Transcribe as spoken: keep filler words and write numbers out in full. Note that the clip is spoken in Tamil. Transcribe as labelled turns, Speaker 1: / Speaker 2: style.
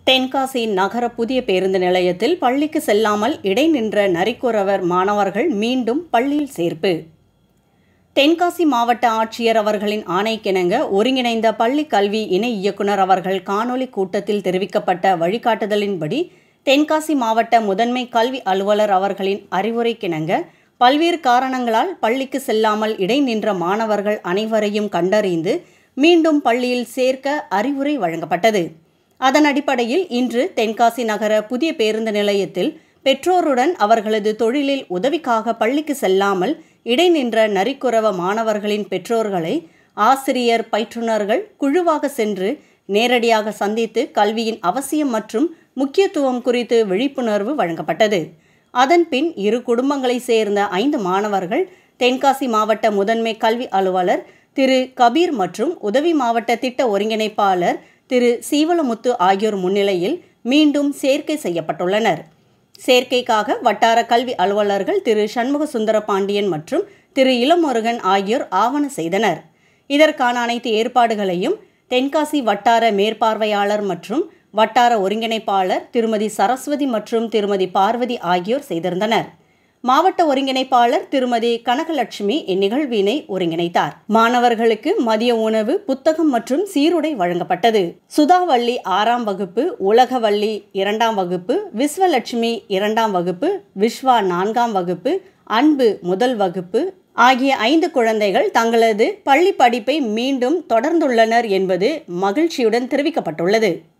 Speaker 1: தென்காசி நகர புதிய பேருந்து நிலையத்தில் பள்ளிக்கு செல்லாமல் இடைநின்ற நரிக்குறவர் மாணவர்கள் மீண்டும் பள்ளியில் சேர்ப்பு. தென்காசி மாவட்ட ஆட்சியர் அவர்களின் ஆணைக்கிணங்க ஒருங்கிணைந்த பள்ளி கல்வி இணை இயக்குனர் அவர்கள் காணொலி கூட்டத்தில் தெரிவிக்கப்பட்ட வழிகாட்டுதலின்படி தென்காசி மாவட்ட முதன்மை கல்வி அலுவலர் அவர்களின் அறிவுரைக்கிணங்க பல்வேறு காரணங்களால் பள்ளிக்கு செல்லாமல் இடைநின்ற மாணவர்கள் அனைவரையும் கண்டறிந்து மீண்டும் பள்ளியில் சேர்க்க அறிவுரை வழங்கப்பட்டது. அதன் அடிப்படையில் இன்று தென்காசி நகர புதிய பேருந்து நிலையத்தில் பெற்றோருடன் அவர்களது தொழிலில் உதவிக்காக பள்ளிக்கு செல்லாமல் இடைநின்ற நரிக்குறவ மாணவர்களின் பெற்றோர்களை ஆசிரியர் பயிற்றுனர்கள் குழுவாக சென்று நேரடியாக சந்தித்து கல்வியின் அவசியம் மற்றும் முக்கியத்துவம் குறித்து விழிப்புணர்வு வழங்கப்பட்டது. அதன்பின் இரு குடும்பங்களை சேர்ந்த ஐந்து மாணவர்கள் தென்காசி மாவட்ட முதன்மை கல்வி அலுவலர் திரு கபீர் மற்றும் உதவி மாவட்ட திட்ட ஒருங்கிணைப்பாளர் திரு சீவலமுத்து ஆகியோர் முன்னிலையில் மீண்டும் சேர்க்கை செய்யப்பட்டுள்ளனர். சேர்க்கைக்காக வட்டார கல்வி அலுவலர்கள் திரு சண்முக சுந்தர பாண்டியன் மற்றும் திரு இளமுருகன் ஆகியோர் ஆவண செய்தனர். இதற்கான அனைத்து ஏற்பாடுகளையும் தென்காசி வட்டார மேற்பார்வையாளர் மற்றும் வட்டார ஒருங்கிணைப்பாளர் திருமதி சரஸ்வதி மற்றும் திருமதி பார்வதி ஆகியோர் செய்திருந்தனர். மாவட்ட ஒருங்கிணைப்பாளர் திருமதி கனகலட்சுமி இந்நிகழ்வினை ஒருங்கிணைத்தார். மாணவர்களுக்கு மதிய உணவு, புத்தகம் மற்றும் சீருடை வழங்கப்பட்டது. சுதாவள்ளி ஆறாம் வகுப்பு, உலகவள்ளி இரண்டாம் வகுப்பு, விஸ்வலட்சுமி இரண்டாம் வகுப்பு, விஸ்வா நான்காம் வகுப்பு, அன்பு முதல் வகுப்பு ஆகிய ஐந்து குழந்தைகள் தங்களது பள்ளி படிப்பை மீண்டும் தொடர்ந்துள்ளனர் என்பது மகிழ்ச்சியுடன் தெரிவிக்கப்பட்டுள்ளது.